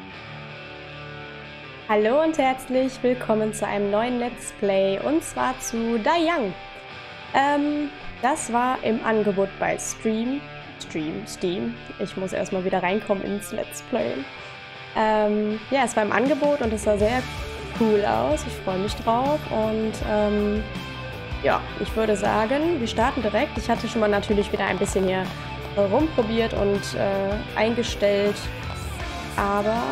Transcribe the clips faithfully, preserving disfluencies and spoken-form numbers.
Hallo und herzlich willkommen zu einem neuen Let's Play und zwar zu Die Young. Ähm, das war im Angebot bei Stream, Stream, Steam. Ich muss erstmal wieder reinkommen ins Let's Play. Ähm, ja, es war im Angebot und es sah sehr cool aus. Ich freue mich drauf und ähm, ja, ich würde sagen, wir starten direkt. Ich hatte schon mal natürlich wieder ein bisschen hier rumprobiert und äh, eingestellt, aber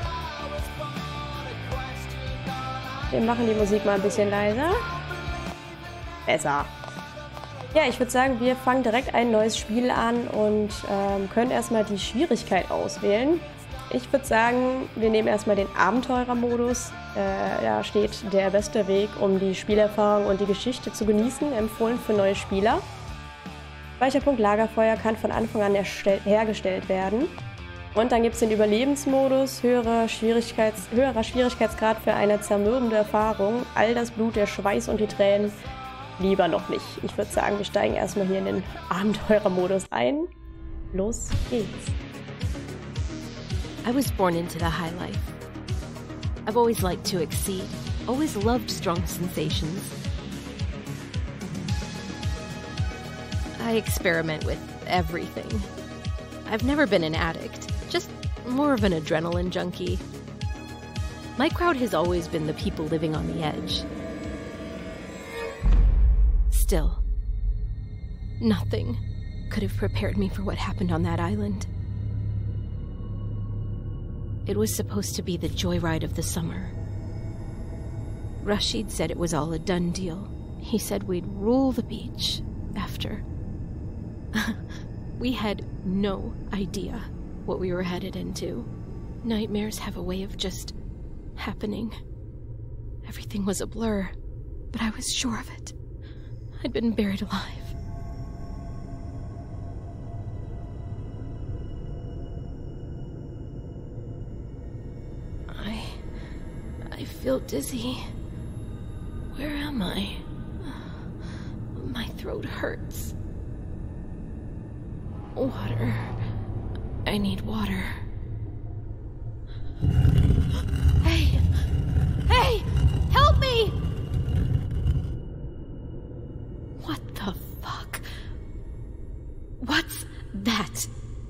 wir machen die Musik mal ein bisschen leiser. Besser. Ja, ich würde sagen, wir fangen direkt ein neues Spiel an und ähm, können erstmal die Schwierigkeit auswählen. Ich würde sagen, wir nehmen erstmal den Abenteurermodus. Äh, da steht der beste Weg, um die Spielerfahrung und die Geschichte zu genießen, empfohlen für neue Spieler. Speicherpunkt Lagerfeuer kann von Anfang an hergestellt werden. Und dann gibt es den Überlebensmodus, höherer, Schwierigkeits höherer Schwierigkeitsgrad für eine zermürbende Erfahrung. All das Blut, der Schweiß und die Tränen lieber noch nicht. Ich würde sagen, wir steigen erstmal hier in den Abenteurermodus ein. Los geht's. I was born into the high life. I've always liked to exceed, always loved strong sensations. I experiment with everything. I've never been an addict. Just more of an adrenaline junkie. My crowd has always been the people living on the edge. Still, nothing could have prepared me for what happened on that island. It was supposed to be the joyride of the summer. Rashid said it was all a done deal. He said we'd rule the beach after. We had no idea what we were headed into. Nightmares have a way of just happening. Everything was a blur, but I was sure of it. I'd been buried alive. I... I feel dizzy. Where am I? My throat hurts. Water. I need water. Hey! Hey! Help me! What the fuck? What's that?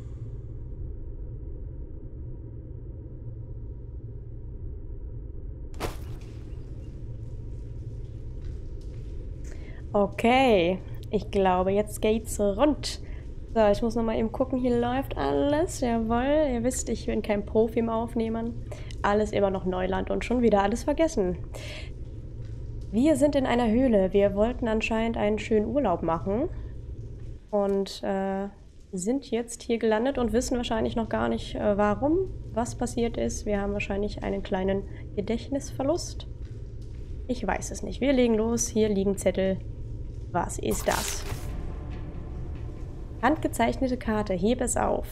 Okay, ich glaube, jetzt geht's rund. So, ich muss nochmal eben gucken, hier läuft alles, jawohl. Ihr wisst, ich bin kein Profi im Aufnehmen. Alles immer noch Neuland und schon wieder alles vergessen. Wir sind in einer Höhle. Wir wollten anscheinend einen schönen Urlaub machen. Und äh, sind jetzt hier gelandet und wissen wahrscheinlich noch gar nicht, äh, warum, was passiert ist. Wir haben wahrscheinlich einen kleinen Gedächtnisverlust. Ich weiß es nicht. Wir legen los. Hier liegen Zettel. Was ist das? Handgezeichnete Karte, hebe es auf.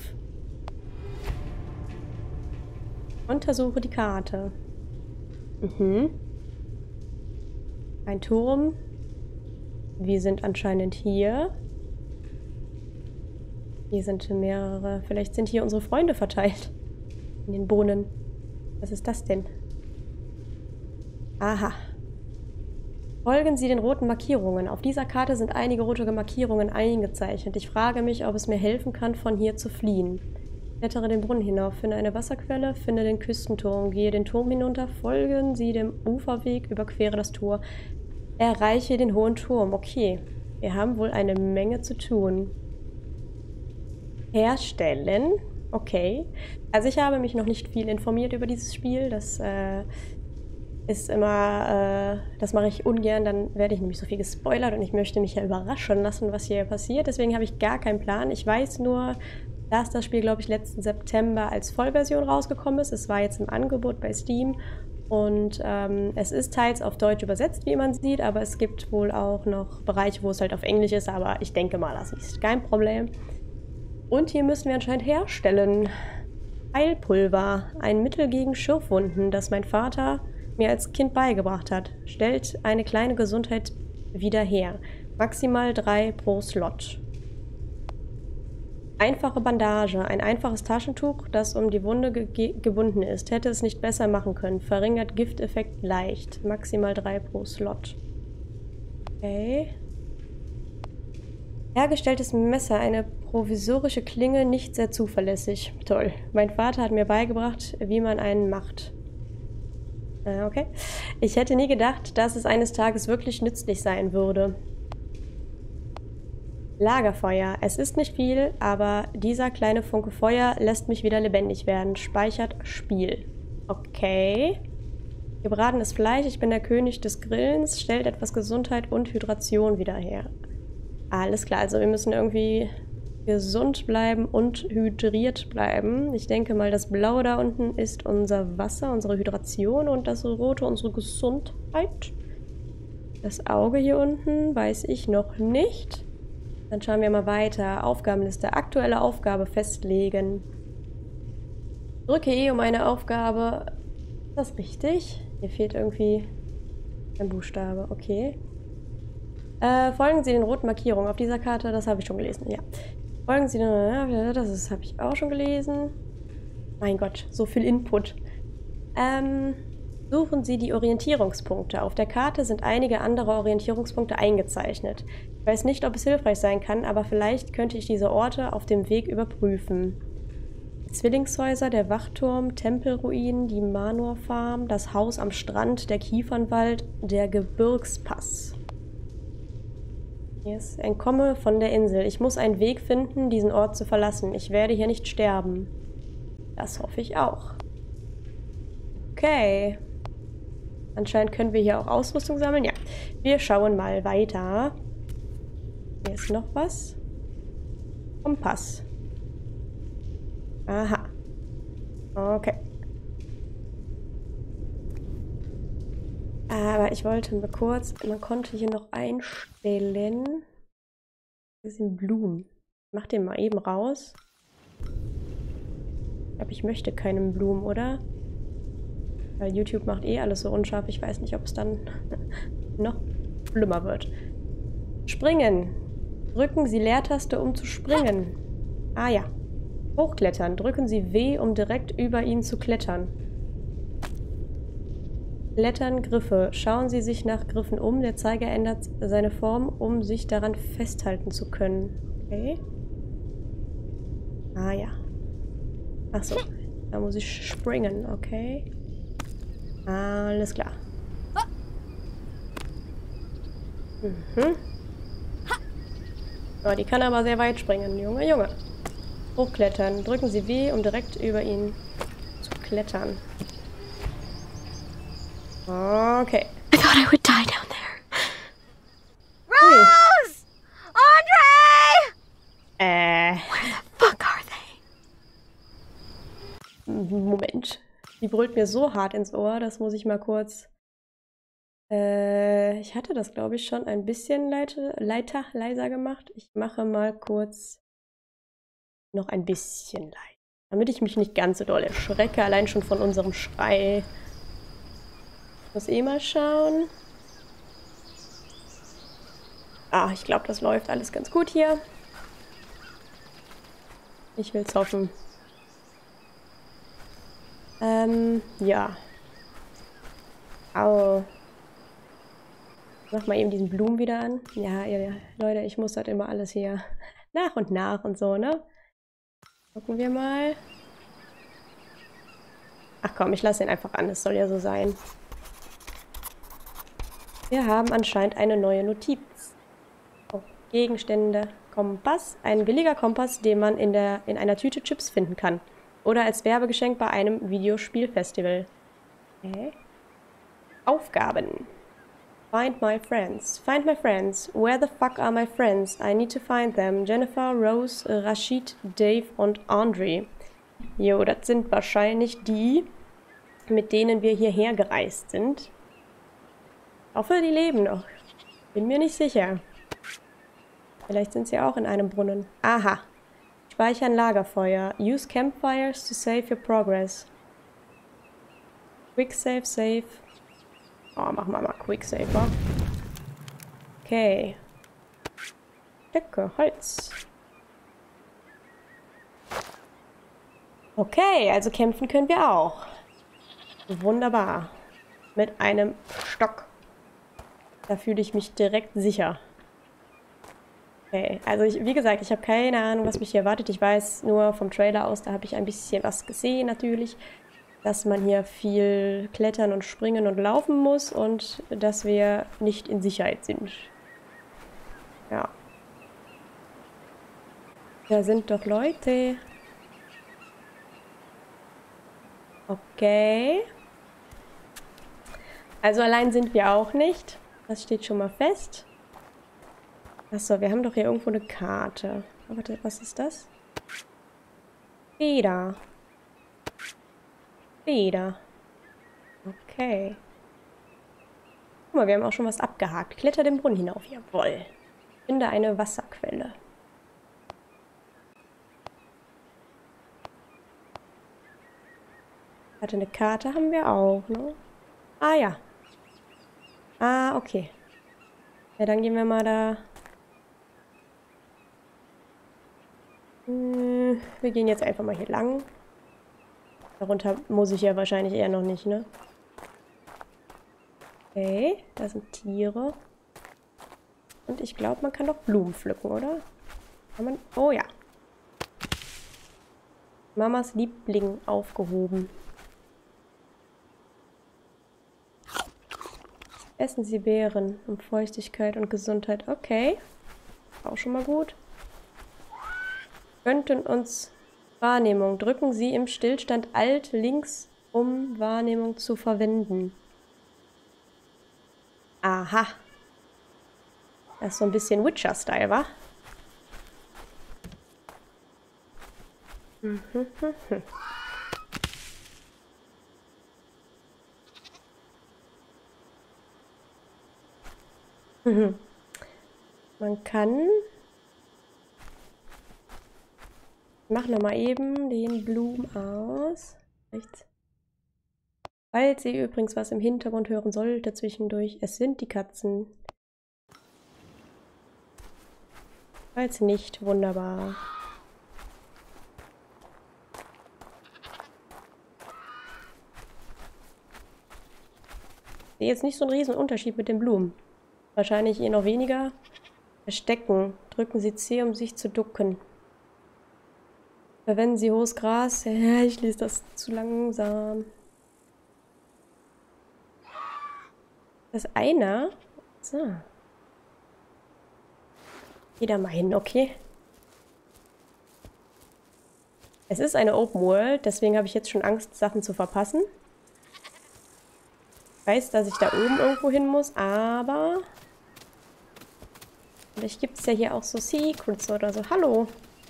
Untersuche die Karte. Mhm. Ein Turm. Wir sind anscheinend hier. Hier sind mehrere. Vielleicht sind hier unsere Freunde verteilt. In den Bohnen. Was ist das denn? Aha. Folgen Sie den roten Markierungen. Auf dieser Karte sind einige rote Markierungen eingezeichnet. Ich frage mich, ob es mir helfen kann, von hier zu fliehen. Klettere den Brunnen hinauf, finde eine Wasserquelle, finde den Küstenturm, gehe den Turm hinunter, folgen Sie dem Uferweg, überquere das Tor, erreiche den hohen Turm. Okay, wir haben wohl eine Menge zu tun. Herstellen. Okay. Also ich habe mich noch nicht viel informiert über dieses Spiel. Das äh, ist immer, äh, das mache ich ungern, dann werde ich nämlich so viel gespoilert und ich möchte mich ja überraschen lassen, was hier passiert. Deswegen habe ich gar keinen Plan. Ich weiß nur, dass das Spiel, glaube ich, letzten September als Vollversion rausgekommen ist. Es war jetzt im Angebot bei Steam und ähm, es ist teils auf Deutsch übersetzt, wie man sieht, aber es gibt wohl auch noch Bereiche, wo es halt auf Englisch ist, aber ich denke mal, das ist kein Problem. Und hier müssen wir anscheinend herstellen. Heilpulver, ein Mittel gegen Schürfwunden, das mein Vater mir als Kind beigebracht hat. Stellt eine kleine Gesundheit wieder her. Maximal drei pro Slot. Einfache Bandage. Ein einfaches Taschentuch, das um die Wunde ge gebunden ist. Hätte es nicht besser machen können. Verringert Gifteffekt leicht. Maximal drei pro Slot. Okay. Hergestelltes Messer. Eine provisorische Klinge, nicht sehr zuverlässig. Toll. Mein Vater hat mir beigebracht, wie man einen macht. Äh, okay. Ich hätte nie gedacht, dass es eines Tages wirklich nützlich sein würde. Lagerfeuer. Es ist nicht viel, aber dieser kleine Funke Feuer lässt mich wieder lebendig werden. Speichert Spiel. Okay. Gebratenes Fleisch. Ich bin der König des Grillens. Stellt etwas Gesundheit und Hydration wieder her. Alles klar. Also wir müssen irgendwie gesund bleiben und hydriert bleiben. Ich denke mal, das Blaue da unten ist unser Wasser, unsere Hydration und das Rote unsere Gesundheit. Das Auge hier unten weiß ich noch nicht. Dann schauen wir mal weiter. Aufgabenliste. Aktuelle Aufgabe festlegen. Drücke E um eine Aufgabe. Ist das richtig? Hier fehlt irgendwie ein Buchstabe. Okay. Äh, folgen Sie den roten Markierungen auf dieser Karte. Das habe ich schon gelesen. Ja. Folgen Sie den... Das habe ich auch schon gelesen. Mein Gott, so viel Input. Ähm... Suchen Sie die Orientierungspunkte. Auf der Karte sind einige andere Orientierungspunkte eingezeichnet. Ich weiß nicht, ob es hilfreich sein kann, aber vielleicht könnte ich diese Orte auf dem Weg überprüfen. Die Zwillingshäuser, der Wachturm, Tempelruinen, die Manor-Farm, das Haus am Strand, der Kiefernwald, der Gebirgspass. Yes. Entkomme von der Insel. Ich muss einen Weg finden, diesen Ort zu verlassen. Ich werde hier nicht sterben. Das hoffe ich auch. Okay. Anscheinend können wir hier auch Ausrüstung sammeln. Ja, wir schauen mal weiter. Hier ist noch was. Kompass. Aha. Okay. Aber ich wollte mal kurz... Man konnte hier noch einstellen... Hier sind Blumen. Ich mach den mal eben raus. Ich glaube, ich möchte keinen Blumen, oder? Weil YouTube macht eh alles so unscharf. Ich weiß nicht, ob es dann noch schlimmer wird. Springen. Drücken Sie Leertaste, um zu springen. Ah ja. Hochklettern. Drücken Sie W, um direkt über ihn zu klettern. Klettern, Griffe. Schauen Sie sich nach Griffen um. Der Zeiger ändert seine Form, um sich daran festhalten zu können. Okay. Ah ja. Ach so. Da muss ich springen. Okay. Alles klar. Mhm. Oh, die kann aber sehr weit springen. Junge, Junge. Hochklettern. Drücken Sie W, um direkt über ihn zu klettern. Okay. I thought I would die down there. Rose! Andre! Äh. Where the fuck are they? Moment. Die brüllt mir so hart ins Ohr, das muss ich mal kurz... Äh, ich hatte das, glaube ich, schon ein bisschen leite, leiter, leiser gemacht. Ich mache mal kurz noch ein bisschen leiser, damit ich mich nicht ganz so doll erschrecke, allein schon von unserem Schrei. Ich muss eh mal schauen. Ah, ich glaube, das läuft alles ganz gut hier. Ich will's hoffen. Ähm, ja. Au. Mach mal eben diesen Blumen wieder an. Ja, ja, Leute, ich muss das immer alles hier nach und nach und so, ne? Gucken wir mal. Ach komm, ich lasse ihn einfach an. Es soll ja so sein. Wir haben anscheinend eine neue Notiz. Oh, Gegenstände. Kompass. Ein billiger Kompass, den man in, der, in einer Tüte Chips finden kann. Oder als Werbegeschenk bei einem Videospielfestival. Okay. Aufgaben. Find my friends. Find my friends. Where the fuck are my friends? I need to find them. Jennifer, Rose, Rashid, Dave und Andre. Jo, das sind wahrscheinlich die, mit denen wir hierher gereist sind. Ich hoffe, die leben noch. Bin mir nicht sicher. Vielleicht sind sie auch in einem Brunnen. Aha. Speichern Lagerfeuer. Use campfires to save your progress. Quick save, save. Oh, machen wir mal Quick Save. Okay. Stücke Holz. Okay, also kämpfen können wir auch. Wunderbar. Mit einem Stock. Da fühle ich mich direkt sicher. Okay, also ich, wie gesagt, ich habe keine Ahnung, was mich hier erwartet. Ich weiß nur vom Trailer aus, da habe ich ein bisschen was gesehen natürlich. Dass man hier viel klettern und springen und laufen muss und dass wir nicht in Sicherheit sind. Ja. Da sind doch Leute. Okay. Also allein sind wir auch nicht. Das steht schon mal fest. Achso, wir haben doch hier irgendwo eine Karte. Oh, warte, was ist das? Feder. Feder. Okay. Guck mal, wir haben auch schon was abgehakt. Kletter den Brunnen hinauf. Jawohl. Finde eine Wasserquelle. Warte, eine Karte haben wir auch, ne? Ah, ja. Ah, okay. Ja, dann gehen wir mal da... Hm, wir gehen jetzt einfach mal hier lang. Darunter muss ich ja wahrscheinlich eher noch nicht, ne? Okay, da sind Tiere. Und ich glaube, man kann doch Blumen pflücken, oder? Kann man... Oh ja. Mamas Liebling aufgehoben. Essen Sie Beeren um Feuchtigkeit und Gesundheit. Okay. Auch schon mal gut. Könnten uns Wahrnehmung. Drücken Sie im Stillstand Alt links, um Wahrnehmung zu verwenden. Aha. Das ist so ein bisschen Witcher-Style, wa? Mhm, mhm, mhm. Man kann... Ich mache nochmal eben den Blumen aus. Rechts. Falls ihr übrigens was im Hintergrund hören solltet zwischendurch, es sind die Katzen. Falls nicht, wunderbar. Ich sehe jetzt nicht so einen riesen Unterschied mit den Blumen. Wahrscheinlich eh noch weniger. Verstecken. Drücken Sie C, um sich zu ducken. Verwenden Sie hohes Gras. Ja, ich lese das zu langsam. Das ist einer. So. Geh da mal hin, okay? Es ist eine Open World, deswegen habe ich jetzt schon Angst, Sachen zu verpassen. Ich weiß, dass ich da oben irgendwo hin muss, aber... Vielleicht gibt es ja hier auch so Secrets oder so. Hallo!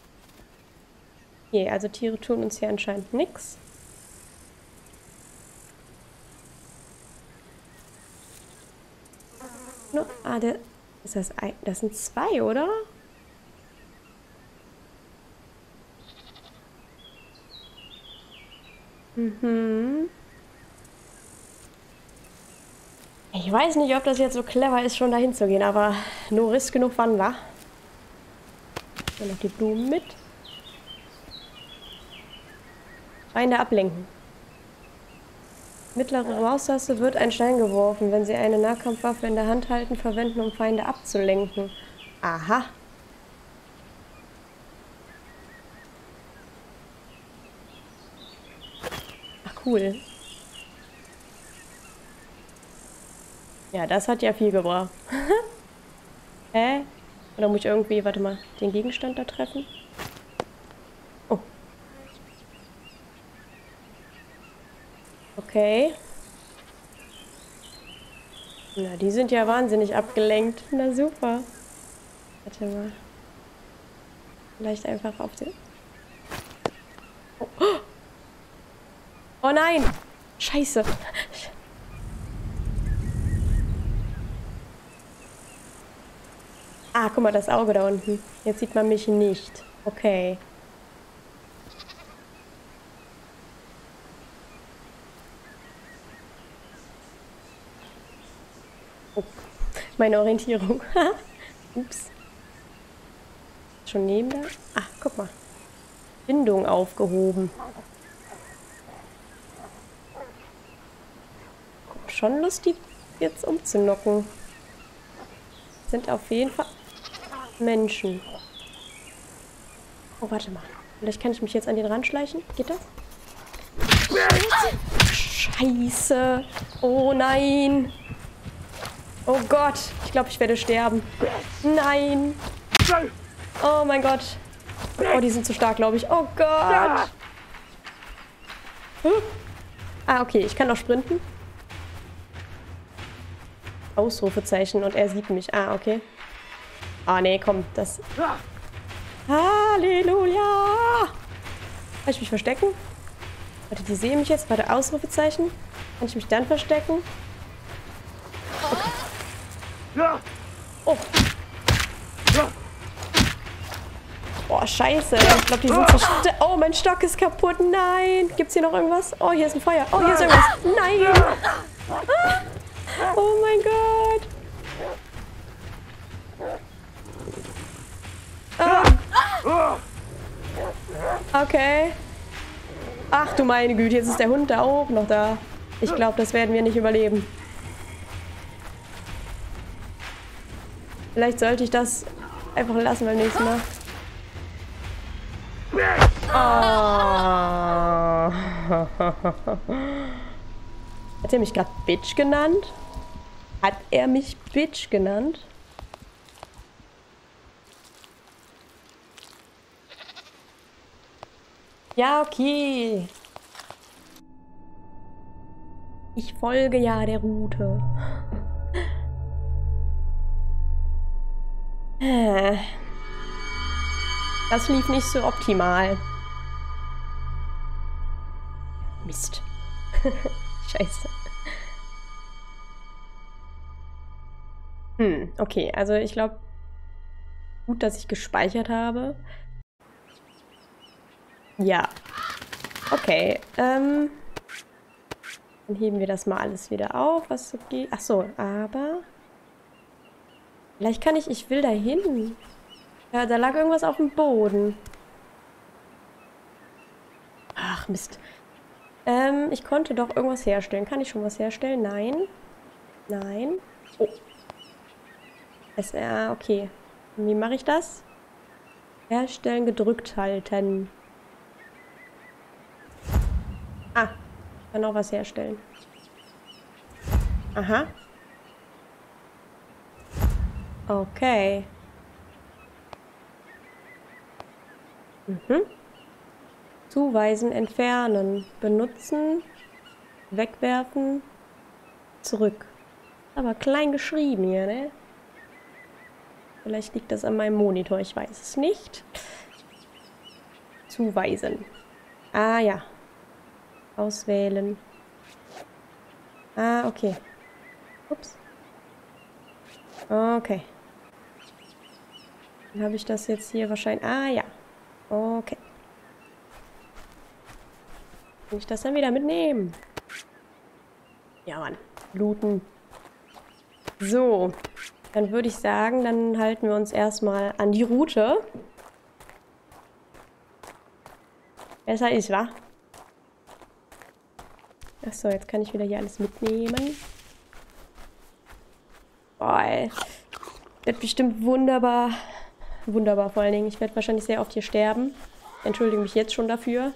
Okay, also Tiere tun uns hier anscheinend nichts. No, ah, der, ist das ein, das sind zwei, oder? Mhm. Ich weiß nicht, ob das jetzt so clever ist, schon dahin zu gehen, aber nur Riss genug wann war. Und noch die Blumen mit. Feinde ablenken. Mittlere Maustaste wird ein Stein geworfen, wenn Sie eine Nahkampfwaffe in der Hand halten, verwenden, um Feinde abzulenken. Aha. Ach, cool. Ja, das hat ja viel gebracht. Hä? Oder muss ich irgendwie, warte mal, den Gegenstand da treffen? Oh. Okay. Na, die sind ja wahnsinnig abgelenkt. Na super. Warte mal. Vielleicht einfach auf den... Oh, oh nein! Scheiße! Ah, guck mal, das Auge da unten. Jetzt sieht man mich nicht. Okay. Oh. Meine Orientierung. Ups. Schon neben da? Ah, guck mal. Bindung aufgehoben. schon Lust, die jetzt umzunocken. Sind auf jeden Fall Menschen. Oh, warte mal. Vielleicht kann ich mich jetzt an den Rand schleichen. Geht das? Scheiße. Oh nein. Oh Gott. Ich glaube, ich werde sterben. Nein. Oh mein Gott. Oh, die sind zu stark, glaube ich. Oh Gott. Hm? Ah, okay. Ich kann noch sprinten. Ausrufezeichen und er sieht mich. Ah, okay. Ah, nee, komm. Das... Halleluja! Kann ich mich verstecken? Warte, die sehen mich jetzt. Warte, Ausrufezeichen. Kann ich mich dann verstecken? Okay. Oh. Boah, scheiße. Ich glaube, die sind zerstört. Oh, mein Stock ist kaputt. Nein. Gibt's hier noch irgendwas? Oh, hier ist ein Feuer. Oh, hier ist irgendwas. Nein. Oh mein Gott. Ah. Okay. Ach du meine Güte, jetzt ist der Hund da oben noch da. Ich glaube, das werden wir nicht überleben. Vielleicht sollte ich das einfach lassen beim nächsten Mal. Oh. Hat er mich gerade Bitch genannt? Hat er mich Bitch genannt? Ja, okay. Ich folge ja der Route. Das lief nicht so optimal. Mist. Scheiße. Hm, okay. Also ich glaube, gut, dass ich gespeichert habe. Ja. Okay. Ähm. Dann heben wir das mal alles wieder auf, was so geht. Ach so, aber... Vielleicht kann ich... Ich will da hin. Ja, da lag irgendwas auf dem Boden. Ach, Mist. Ähm, ich konnte doch irgendwas herstellen. Kann ich schon was herstellen? Nein. Nein. Oh. S R, okay. Wie mache ich das? Herstellen, gedrückt halten. Ah, ich kann auch was herstellen. Aha. Okay. Mhm. Zuweisen, entfernen, benutzen, wegwerfen, zurück. Aber klein geschrieben hier, ne? Vielleicht liegt das an meinem Monitor, ich weiß es nicht. Zuweisen. Ah ja. Auswählen. Ah, okay. Ups. Okay. Dann habe ich das jetzt hier wahrscheinlich... Ah, ja. Okay. Kann ich das dann wieder mitnehmen? Ja, Mann. Looten. So. Dann würde ich sagen, dann halten wir uns erstmal an die Route. Besser ist, wa? Achso, jetzt kann ich wieder hier alles mitnehmen. Boah, ey. Wird bestimmt wunderbar. Wunderbar vor allen Dingen. Ich werde wahrscheinlich sehr oft hier sterben. Entschuldige mich jetzt schon dafür.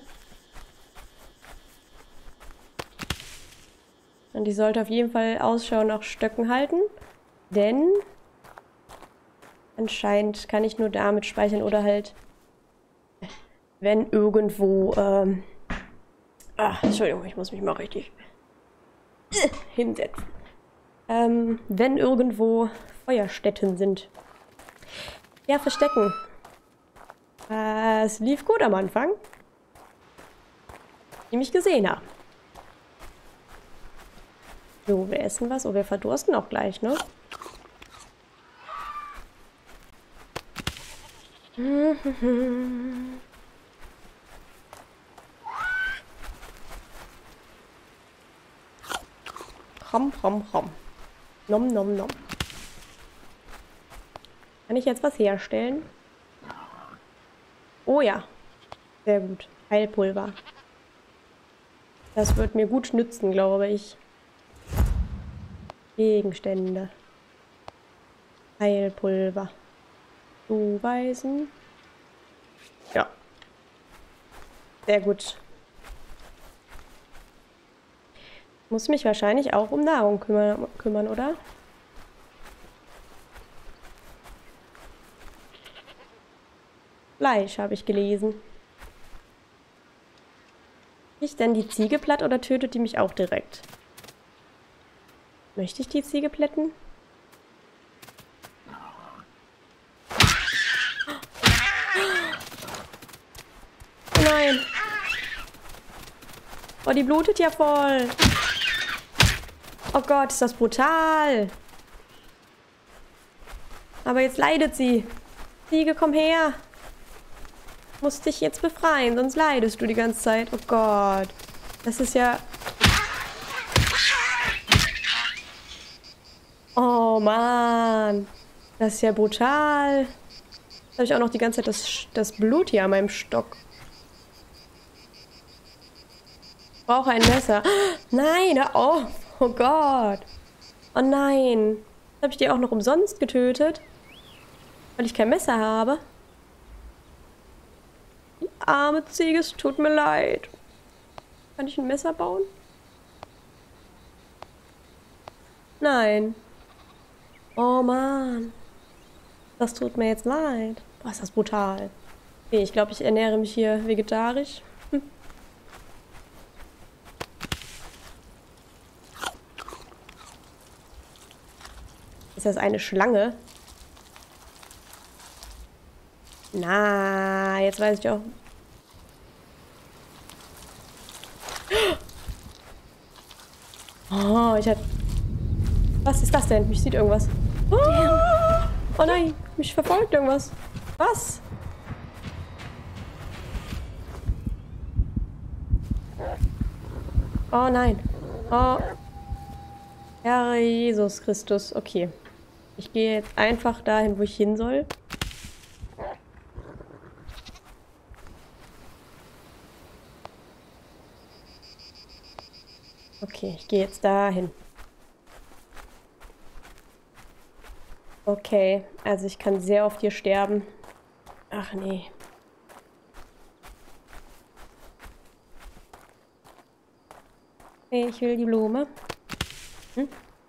Und ich sollte auf jeden Fall Ausschau nach Stöcken halten. Denn anscheinend kann ich nur damit speichern oder halt, wenn irgendwo, ähm, ah, Entschuldigung, ich muss mich mal richtig äh, hinsetzen. Ähm, wenn irgendwo Feuerstätten sind. Ja, verstecken. Äh, es lief gut am Anfang. Die mich gesehen haben. So, wir essen was. Oh, wir verdursten auch gleich, ne? Rom, rom, rom. Nom, nom, nom. Kann ich jetzt was herstellen? Oh ja. Sehr gut. Heilpulver. Das wird mir gut nützen, glaube ich. Gegenstände. Heilpulver. Zuweisen. Ja. Sehr gut. Muss mich wahrscheinlich auch um Nahrung kümmern, kümmern, oder? Fleisch habe ich gelesen. Ich denn die Ziege platt oder tötet die mich auch direkt? Möchte ich die Ziege plätten? Oh nein! Oh, die blutet ja voll! Oh Gott, ist das brutal! Aber jetzt leidet sie. Ziege, komm her! Muss dich jetzt befreien, sonst leidest du die ganze Zeit. Oh Gott. Das ist ja... Oh Mann. Das ist ja brutal. Jetzt habe ich auch noch die ganze Zeit das, das Blut hier an meinem Stock. Ich brauche ein Messer. Nein, hör auf. Oh Gott. Oh nein. Jetzt habe ich die auch noch umsonst getötet. Weil ich kein Messer habe. Die arme Ziege, es tut mir leid. Kann ich ein Messer bauen? Nein. Oh Mann. Das tut mir jetzt leid. Boah, ist das brutal. Okay, ich glaube, ich ernähre mich hier vegetarisch. Hm. Ist das eine Schlange? Na, jetzt weiß ich auch. Oh, ich hab... Was ist das denn? Mich sieht irgendwas. Oh, oh nein, mich verfolgt irgendwas. Was? Oh nein. Oh. Herr Jesus Christus. Okay. Ich gehe jetzt einfach dahin, wo ich hin soll. Okay, ich gehe jetzt dahin. Okay, also ich kann sehr oft hier sterben. Ach nee. Okay, ich will die Blume. Hm?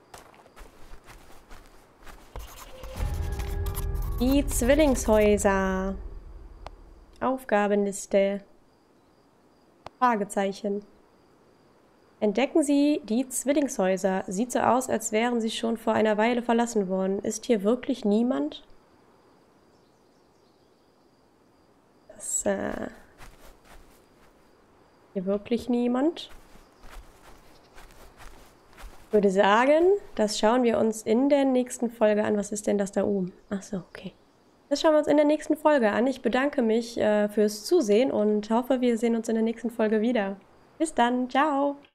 Die Zwillingshäuser. Aufgabenliste. Fragezeichen. Entdecken Sie die Zwillingshäuser. Sieht so aus, als wären sie schon vor einer Weile verlassen worden. Ist hier wirklich niemand? Das, äh... Hier wirklich niemand? Ich würde sagen, das schauen wir uns in der nächsten Folge an. Was ist denn das da oben? Ach so, okay. Das schauen wir uns in der nächsten Folge an. Ich bedanke mich äh, fürs Zusehen und hoffe, wir sehen uns in der nächsten Folge wieder. Bis dann. Ciao.